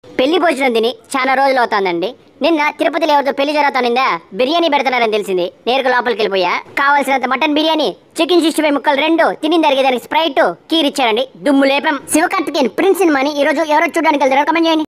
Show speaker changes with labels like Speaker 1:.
Speaker 1: పెళ్లి భోజనం తిని చాలా రోజులు అవుతుందండి. నిన్న తిరుపతిలో ఎవరితో పెళ్లి జరుగుతానిందా, బిర్యానీ పెడతారని తెలిసింది. నేరుగా లోపలికి వెళ్ళిపోయా. కావాల్సినంత మటన్ బిర్యానీ, చికెన్ 65 ముక్కలు 2, తినింది అరిగేదానికి స్ప్రైట్, కీర్ ఇచ్చారండి. దుమ్ము లేపం. శివకార్తికేయన్ ప్రిన్స్ సినిమాని ఈ రోజు ఎవరో చూడడానికి వెళ్తారో కమెంట్ చేయండి.